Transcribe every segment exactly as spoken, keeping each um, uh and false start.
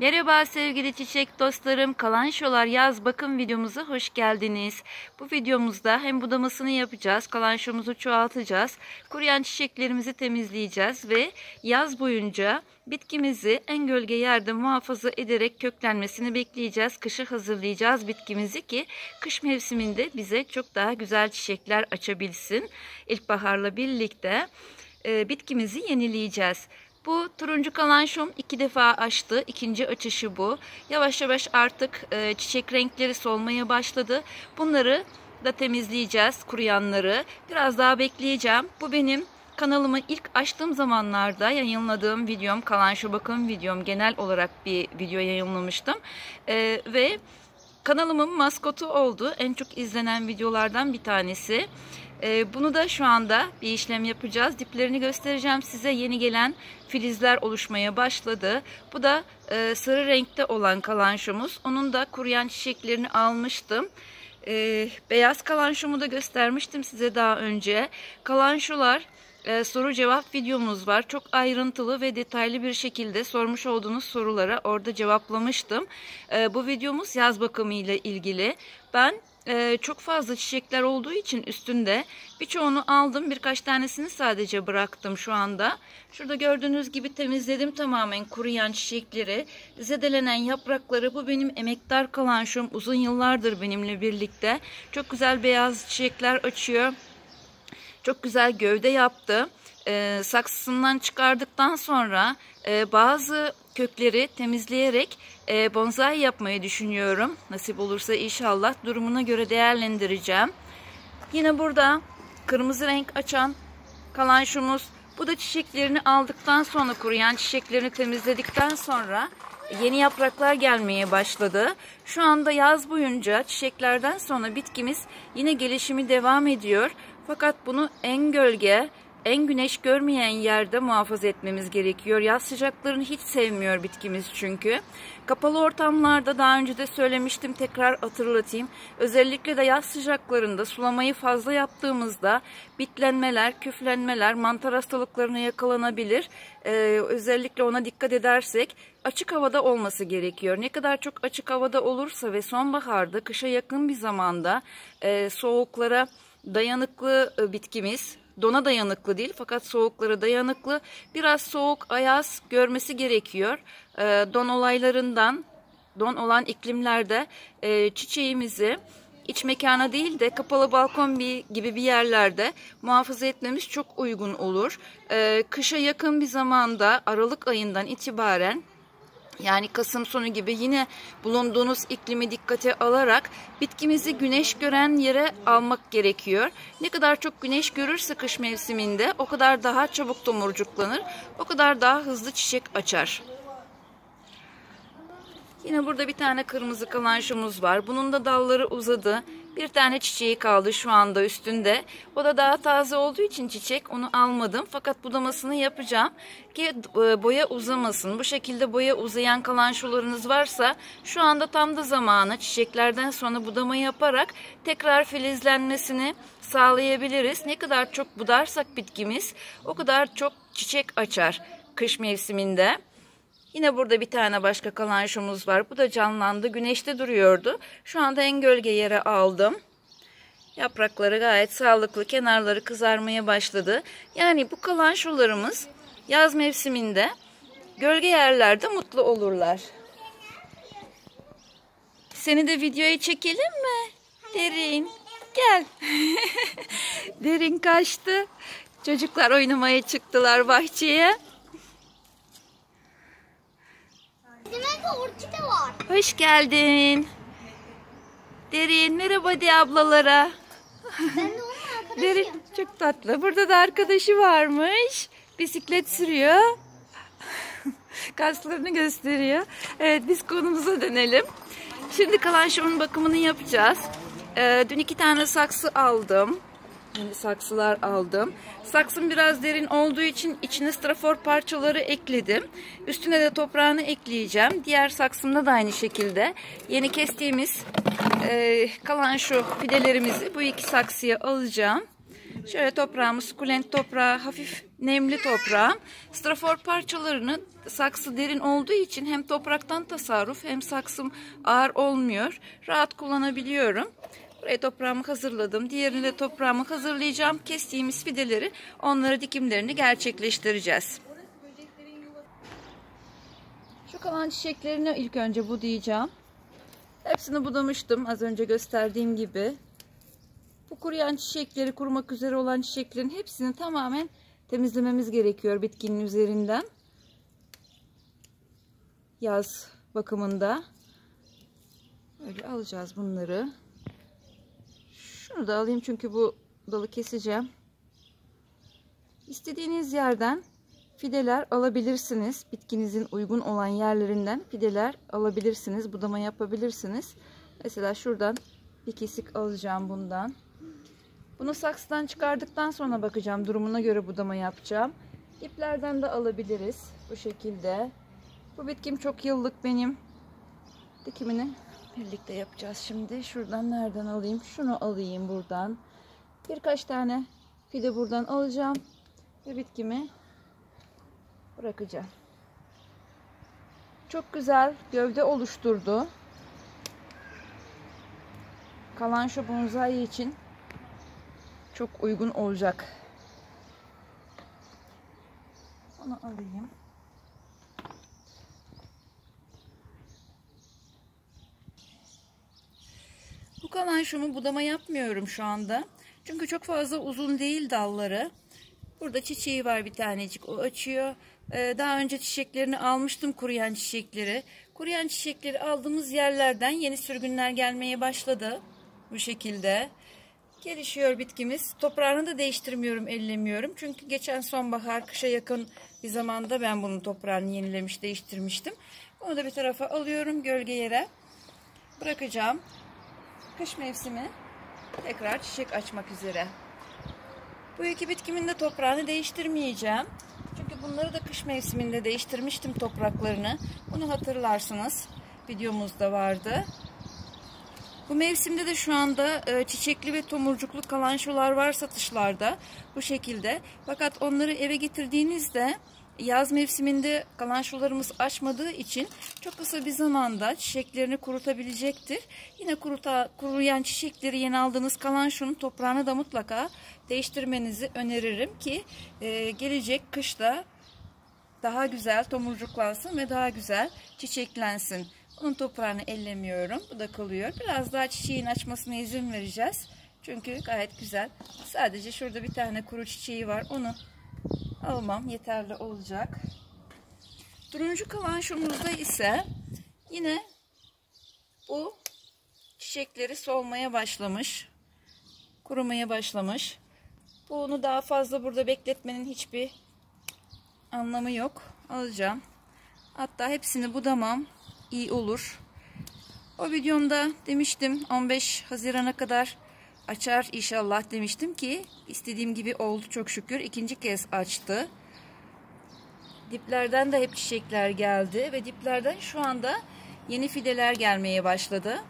Merhaba sevgili çiçek dostlarım, kalançolar yaz bakım videomuza hoş geldiniz. Bu videomuzda hem budamasını yapacağız, kalançomuzu çoğaltacağız, kuruyan çiçeklerimizi temizleyeceğiz ve yaz boyunca bitkimizi en gölge yerde muhafaza ederek köklenmesini bekleyeceğiz. Kışa hazırlayacağız bitkimizi ki kış mevsiminde bize çok daha güzel çiçekler açabilsin. İlkbaharla birlikte e, bitkimizi yenileyeceğiz. Bu turuncu kalançom iki defa açtı. İkinci açışı bu. Yavaş yavaş artık e, çiçek renkleri solmaya başladı. Bunları da temizleyeceğiz, kuruyanları. Biraz daha bekleyeceğim. Bu benim kanalımı ilk açtığım zamanlarda yayınladığım videom, kalanço bakım videom. Genel olarak bir video yayınlamıştım. E, ve kanalımın maskotu oldu. En çok izlenen videolardan bir tanesi. Ee, bunu da şu anda bir işlem yapacağız. Diplerini göstereceğim size. Yeni gelen filizler oluşmaya başladı. Bu da e, sarı renkte olan kalançomuz. Onun da kuruyan çiçeklerini almıştım. Ee, beyaz kalançomu da göstermiştim size daha önce. Kalançolar e, soru cevap videomuz var. Çok ayrıntılı ve detaylı bir şekilde sormuş olduğunuz sorulara orada cevaplamıştım. E, bu videomuz yaz bakımı ile ilgili. Ben Ee, çok fazla çiçekler olduğu için üstünde birçoğunu aldım, birkaç tanesini sadece bıraktım şu anda. Şurada gördüğünüz gibi temizledim tamamen kuruyan çiçekleri, zedelenen yaprakları. Bu benim emektar kalançom, uzun yıllardır benimle birlikte. Çok güzel beyaz çiçekler açıyor, çok güzel gövde yaptı. Ee, saksısından çıkardıktan sonra e, bazı kökleri temizleyerek e, bonsai yapmayı düşünüyorum. Nasip olursa inşallah durumuna göre değerlendireceğim. Yine burada kırmızı renk açan kalançomuz. Bu da çiçeklerini aldıktan sonra, kuruyan çiçeklerini temizledikten sonra yeni yapraklar gelmeye başladı. Şu anda yaz boyunca çiçeklerden sonra bitkimiz yine gelişimi devam ediyor. Fakat bunu en gölge, en güneş görmeyen yerde muhafaza etmemiz gerekiyor. Yaz sıcaklarını hiç sevmiyor bitkimiz çünkü. Kapalı ortamlarda daha önce de söylemiştim, tekrar hatırlatayım. Özellikle de yaz sıcaklarında sulamayı fazla yaptığımızda bitlenmeler, küflenmeler, mantar hastalıklarına yakalanabilir. Ee, özellikle ona dikkat edersek açık havada olması gerekiyor. Ne kadar çok açık havada olursa ve sonbaharda, kışa yakın bir zamanda e, soğuklara dayanıklı e, bitkimiz, dona dayanıklı değil fakat soğuklara dayanıklı, biraz soğuk, ayaz görmesi gerekiyor. E, don olaylarından, don olan iklimlerde e, çiçeğimizi iç mekana değil de kapalı balkon bir, gibi bir yerlerde muhafaza etmemiz çok uygun olur. E, kışa yakın bir zamanda, Aralık ayından itibaren, yani Kasım sonu gibi yine bulunduğunuz iklimi dikkate alarak bitkimizi güneş gören yere almak gerekiyor. Ne kadar çok güneş görürse kış mevsiminde o kadar daha çabuk tomurcuklanır, o kadar daha hızlı çiçek açar. Yine burada bir tane kırmızı kalançomuz var. Bunun da dalları uzadı. Bir tane çiçeği kaldı şu anda üstünde. O da daha taze olduğu için çiçek, onu almadım. Fakat budamasını yapacağım ki boya uzamasın. Bu şekilde boya uzayan kalançolarınız varsa şu anda tam da zamanı, çiçeklerden sonra budama yaparak tekrar filizlenmesini sağlayabiliriz. Ne kadar çok budarsak bitkimiz o kadar çok çiçek açar kış mevsiminde. Yine burada bir tane başka kalançomuz var. Bu da canlandı. Güneşte duruyordu. Şu anda en gölge yere aldım. Yaprakları gayet sağlıklı. Kenarları kızarmaya başladı. Yani bu kalançolarımız yaz mevsiminde gölge yerlerde mutlu olurlar. Seni de videoya çekelim mi? Derin. Gel. Derin kaçtı. Çocuklar oynamaya çıktılar bahçeye. Hoş geldin. Derin, merhaba de ablalara. Ben de onun arkadaşıyım. Derin çok tatlı. Burada da arkadaşı varmış. Bisiklet sürüyor. Kaslarını gösteriyor. Evet, biz konumuza dönelim. Şimdi kalançomun bakımını yapacağız. Ee, dün iki tane saksı aldım. Yani saksılar aldım. Saksım biraz derin olduğu için içine strafor parçaları ekledim. Üstüne de toprağını ekleyeceğim. Diğer saksımda da aynı şekilde yeni kestiğimiz e, kalanço fidelerimizi bu iki saksıya alacağım. Şöyle toprağımız sukulent toprağı, hafif nemli toprağım. Strafor parçalarını, saksı derin olduğu için hem topraktan tasarruf hem saksım ağır olmuyor. Rahat kullanabiliyorum. Buraya toprağımı hazırladım. Diğerini de toprağımı hazırlayacağım. Kestiğimiz fideleri, onları dikimlerini gerçekleştireceğiz. Şu kalan çiçeklerini ilk önce budayacağım. Hepsini budamıştım az önce gösterdiğim gibi. Bu kuruyan çiçekleri, kurumak üzere olan çiçeklerin hepsini tamamen temizlememiz gerekiyor bitkinin üzerinden. Yaz bakımında. Böyle alacağız bunları. Şunu da alayım çünkü bu dalı keseceğim. İstediğiniz yerden fideler alabilirsiniz. Bitkinizin uygun olan yerlerinden fideler alabilirsiniz. Budama yapabilirsiniz. Mesela şuradan bir kesik alacağım bundan. Bunu saksıdan çıkardıktan sonra bakacağım. Durumuna göre budama yapacağım. İplerden de alabiliriz. Bu şekilde. Bu bitkim çok yıllık benim. Dikimini birlikte yapacağız şimdi. Şuradan nereden alayım? Şunu alayım buradan. Birkaç tane fide buradan alacağım. Ve bitkimi bırakacağım. Çok güzel gövde oluşturdu. Kalanço bonsai için çok uygun olacak. Onu alayım. Bu kalançomu budama yapmıyorum şu anda. Çünkü çok fazla uzun değil dalları. Burada çiçeği var bir tanecik. O açıyor. Ee, daha önce çiçeklerini almıştım, kuruyan çiçekleri. Kuruyan çiçekleri aldığımız yerlerden yeni sürgünler gelmeye başladı. Bu şekilde. Gelişiyor bitkimiz. Toprağını da değiştirmiyorum, ellemiyorum. Çünkü geçen sonbahar, kışa yakın bir zamanda ben bunun toprağını yenilemiş, değiştirmiştim. Onu da bir tarafa alıyorum, gölge yere bırakacağım. Kış mevsimi tekrar çiçek açmak üzere. Bu iki bitkimin de toprağını değiştirmeyeceğim. Çünkü bunları da kış mevsiminde değiştirmiştim topraklarını. Bunu hatırlarsınız. Videomuzda vardı. Bu mevsimde de şu anda çiçekli ve tomurcuklu kalançolar var satışlarda. Bu şekilde. Fakat onları eve getirdiğinizde yaz mevsiminde kalançolarımız açmadığı için çok kısa bir zamanda çiçeklerini kurutabilecektir. Yine kuruta, kuruyan çiçekleri, yeni aldığınız kalançonun toprağını da mutlaka değiştirmenizi öneririm ki e, gelecek kışta daha güzel tomurcuklansın ve daha güzel çiçeklensin. Bunun toprağını ellemiyorum. Bu da kalıyor. Biraz daha çiçeğin açmasına izin vereceğiz. Çünkü gayet güzel. Sadece şurada bir tane kuru çiçeği var. Onu almam yeterli olacak. Turuncu kalançomuzda ise yine bu çiçekleri solmaya başlamış. Kurumaya başlamış. Bunu daha fazla burada bekletmenin hiçbir anlamı yok. Alacağım. Hatta hepsini budamam iyi olur. O videomda demiştim on beş Haziran'a kadar açar inşallah demiştim ki istediğim gibi oldu çok şükür. İkinci kez açtı. Diplerden de hep çiçekler geldi ve diplerden şu anda yeni fideler gelmeye başladı.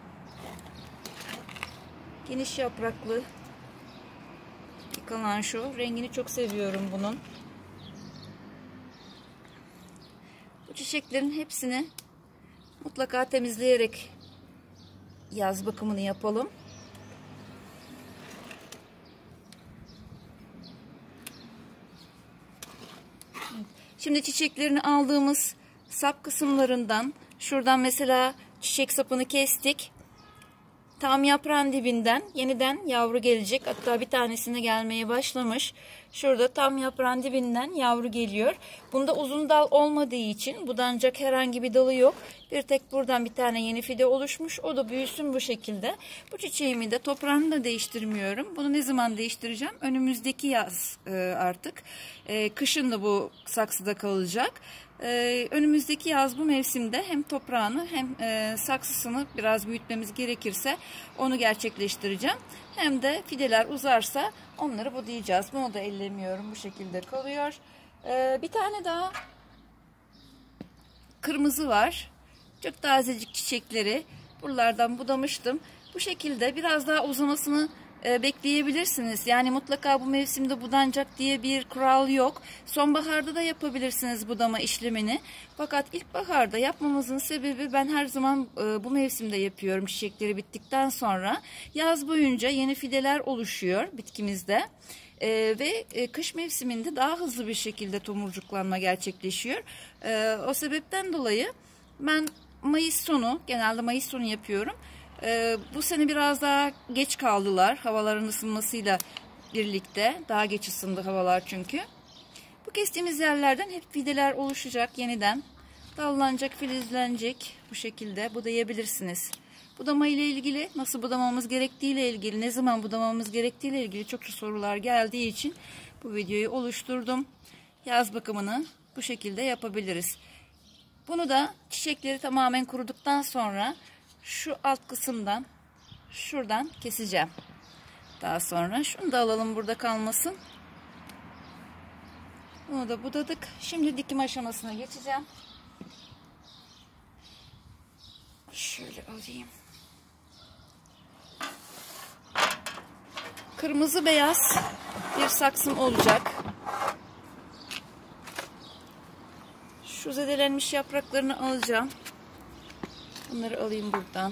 Geniş yapraklı bir kalanço. Rengini çok seviyorum bunun. Bu çiçeklerin hepsini mutlaka temizleyerek yaz bakımını yapalım. Şimdi çiçeklerini aldığımız sap kısımlarından şuradan mesela çiçek sapını kestik. Tam yaprağın dibinden yeniden yavru gelecek. Hatta bir tanesine gelmeye başlamış. Şurada tam yaprağın dibinden yavru geliyor. Bunda uzun dal olmadığı için budanacak herhangi bir dalı yok. Bir tek buradan bir tane yeni fide oluşmuş. O da büyüsün bu şekilde. Bu çiçeğimi de toprağını da değiştirmiyorum. Bunu ne zaman değiştireceğim? Önümüzdeki yaz e, artık. E, kışın da bu saksıda kalacak. Ee, önümüzdeki yaz bu mevsimde hem toprağını hem e, saksısını biraz büyütmemiz gerekirse onu gerçekleştireceğim. Hem de fideler uzarsa onları budayacağız. Bunu da ellemiyorum. Bu şekilde kalıyor. Ee, bir tane daha kırmızı var. Çok tazecik çiçekleri. Buralardan budamıştım. Bu şekilde biraz daha uzamasını e, bekleyebilirsiniz. Yani mutlaka bu mevsimde budanacak diye bir kural yok. Sonbaharda da yapabilirsiniz budama işlemini. Fakat ilkbaharda yapmamızın sebebi, ben her zaman e, bu mevsimde yapıyorum çiçekleri bittikten sonra. Yaz boyunca yeni fideler oluşuyor bitkimizde. Ee, ve e, kış mevsiminde daha hızlı bir şekilde tomurcuklanma gerçekleşiyor. Ee, o sebepten dolayı ben Mayıs sonu, genelde Mayıs sonu yapıyorum. Ee, bu sene biraz daha geç kaldılar havaların ısınmasıyla birlikte. Daha geç ısındı havalar çünkü. Bu kestiğimiz yerlerden hep fideler oluşacak yeniden. Dallanacak, filizlenecek, bu şekilde budayabilirsiniz. Budama ile ilgili, nasıl budamamız gerektiği ile ilgili, ne zaman budamamız gerektiği ile ilgili çokça sorular geldiği için bu videoyu oluşturdum. Yaz bakımını bu şekilde yapabiliriz. Bunu da çiçekleri tamamen kuruduktan sonra şu alt kısımdan, şuradan keseceğim. Daha sonra şunu da alalım, burada kalmasın. Bunu da budadık. Şimdi dikim aşamasına geçeceğim. Şöyle alayım. Kırmızı beyaz bir saksım olacak. Şu zedelenmiş yapraklarını alacağım. Bunları alayım buradan.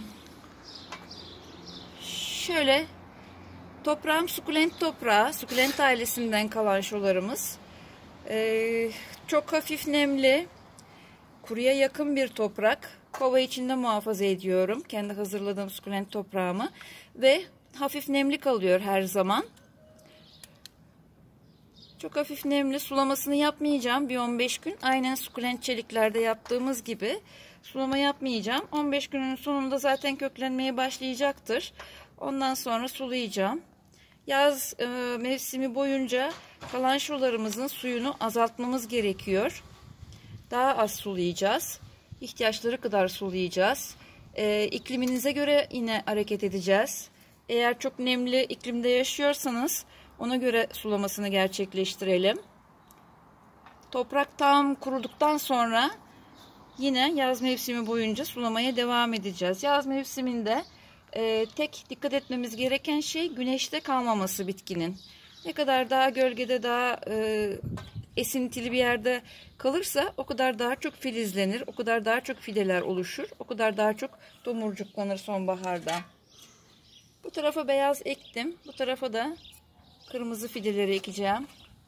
Şöyle toprağım sukulent toprağı. Sukulent ailesinden kalan şolarımız. Ee, çok hafif nemli, kuruya yakın bir toprak. Kova içinde muhafaza ediyorum kendi hazırladığım sukulent toprağımı ve hafif nemli kalıyor her zaman. Çok hafif nemli, sulamasını yapmayacağım bir on beş gün. Aynen sukulent çeliklerde yaptığımız gibi sulama yapmayacağım. on beş günün sonunda zaten köklenmeye başlayacaktır. Ondan sonra sulayacağım. Yaz e, mevsimi boyunca kalançolarımızın suyunu azaltmamız gerekiyor. Daha az sulayacağız. İhtiyaçları kadar sulayacağız. E, ikliminize göre yine hareket edeceğiz. Eğer çok nemli iklimde yaşıyorsanız ona göre sulamasını gerçekleştirelim. Toprak tam kuruduktan sonra yine yaz mevsimi boyunca sulamaya devam edeceğiz. Yaz mevsiminde e, tek dikkat etmemiz gereken şey güneşte kalmaması bitkinin. Ne kadar daha gölgede, daha e, esintili bir yerde kalırsa o kadar daha çok filizlenir, o kadar daha çok fideler oluşur, o kadar daha çok tomurcuklanır sonbaharda. Bu tarafa beyaz ektim, bu tarafa da kırmızı fideleri ekeceğim.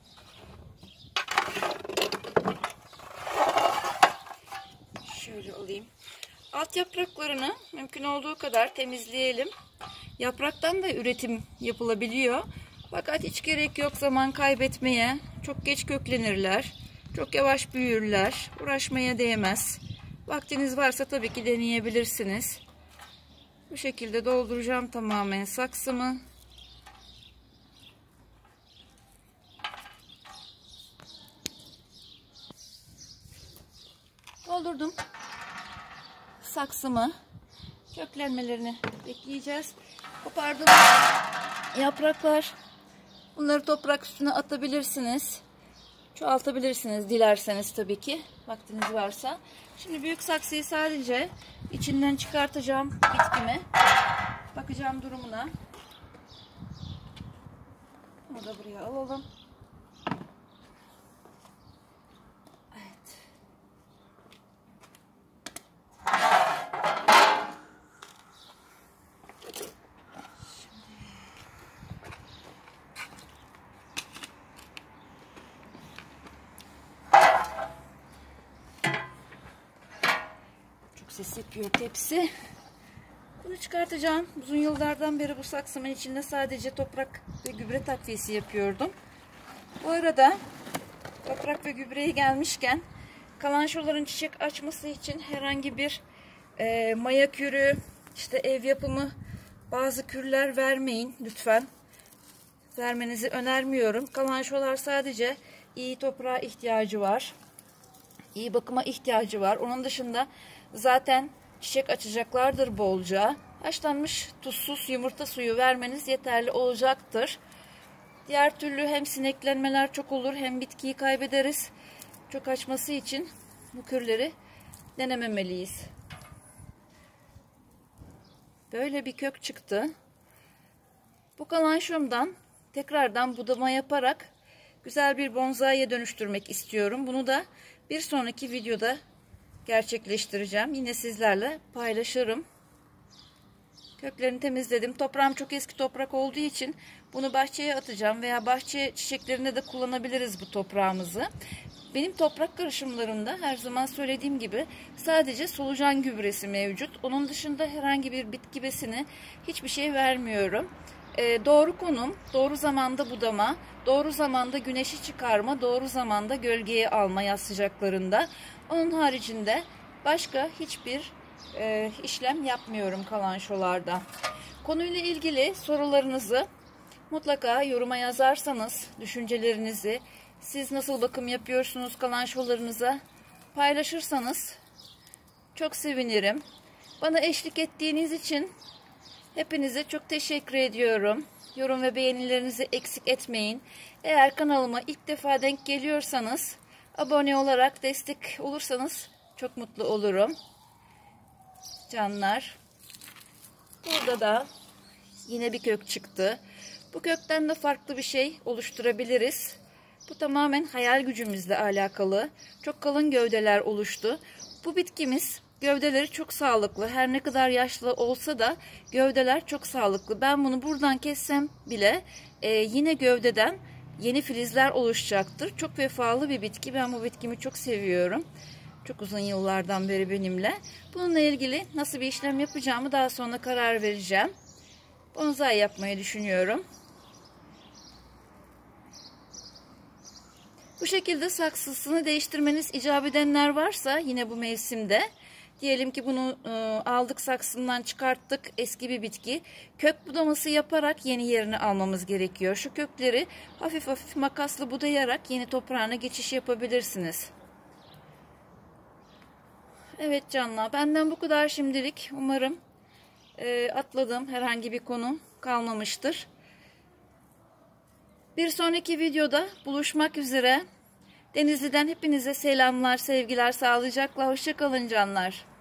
Şöyle alayım. Alt yapraklarını mümkün olduğu kadar temizleyelim. Yapraktan da üretim yapılabiliyor. Fakat hiç gerek yok zaman kaybetmeye. Çok geç köklenirler. Çok yavaş büyürler. Uğraşmaya değmez. Vaktiniz varsa tabii ki deneyebilirsiniz. Bu şekilde dolduracağım tamamen saksımı. Doldurdum saksımı. Köklenmelerini bekleyeceğiz. Kopardığım yapraklar, bunları toprak üstüne atabilirsiniz. Çoğaltabilirsiniz dilerseniz tabii ki. Vaktiniz varsa. Şimdi büyük saksıyı sadece içinden çıkartacağım bitkimi. Bakacağım durumuna. Bunu da buraya alalım. Ses yapıyor tepsi. Bunu çıkartacağım. Uzun yıllardan beri bu saksımın içinde sadece toprak ve gübre takviyesi yapıyordum. Bu arada toprak ve gübreye gelmişken kalançoların çiçek açması için herhangi bir e, maya kürü, işte ev yapımı bazı kürler vermeyin lütfen. Vermenizi önermiyorum. Kalançolar sadece iyi toprağa ihtiyacı var. İyi bakıma ihtiyacı var. Onun dışında zaten çiçek açacaklardır bolca. Haşlanmış tuzsuz yumurta suyu vermeniz yeterli olacaktır. Diğer türlü hem sineklenmeler çok olur hem bitkiyi kaybederiz. Çok açması için bu kürleri denememeliyiz. Böyle bir kök çıktı. Bu kalançomdan tekrardan budama yaparak güzel bir bonsai'ye dönüştürmek istiyorum. Bunu da bir sonraki videoda gerçekleştireceğim. Yine sizlerle paylaşırım. Köklerini temizledim. Toprağım çok eski toprak olduğu için bunu bahçeye atacağım veya bahçe çiçeklerinde de kullanabiliriz bu toprağımızı. Benim toprak karışımlarımda her zaman söylediğim gibi sadece solucan gübresi mevcut. Onun dışında herhangi bir bitki besini, hiçbir şey vermiyorum. Ee, doğru konum, doğru zamanda budama, doğru zamanda güneşi çıkarma, doğru zamanda gölgeye alma yaz sıcaklarında. Onun haricinde başka hiçbir e, işlem yapmıyorum kalançolarda. Konuyla ilgili sorularınızı mutlaka yoruma yazarsanız, düşüncelerinizi, siz nasıl bakım yapıyorsunuz kalançolarınıza paylaşırsanız çok sevinirim. Bana eşlik ettiğiniz için hepinize çok teşekkür ediyorum. Yorum ve beğenilerinizi eksik etmeyin. Eğer kanalıma ilk defa denk geliyorsanız abone olarak destek olursanız çok mutlu olurum. Canlar. Burada da yine bir kök çıktı. Bu kökten de farklı bir şey oluşturabiliriz. Bu tamamen hayal gücümüzle alakalı. Çok kalın gövdeler oluştu. Bu bitkimiz gövdeleri çok sağlıklı. Her ne kadar yaşlı olsa da gövdeler çok sağlıklı. Ben bunu buradan kessem bile e, yine gövdeden yeni filizler oluşacaktır. Çok vefalı bir bitki. Ben bu bitkimi çok seviyorum. Çok uzun yıllardan beri benimle. Bununla ilgili nasıl bir işlem yapacağımı daha sonra karar vereceğim. Bonsai yapmayı düşünüyorum. Bu şekilde saksısını değiştirmeniz icap edenler varsa yine bu mevsimde, diyelim ki bunu e, aldık saksından çıkarttık, eski bir bitki, kök budaması yaparak yeni yerini almamız gerekiyor. Şu kökleri hafif hafif makasla budayarak yeni toprağına geçiş yapabilirsiniz. Evet canlar, benden bu kadar şimdilik. Umarım e, atladığım herhangi bir konu kalmamıştır. Bir sonraki videoda buluşmak üzere. Denizli'den hepinize selamlar, sevgiler, sağlıcakla, hoşça kalın canlar.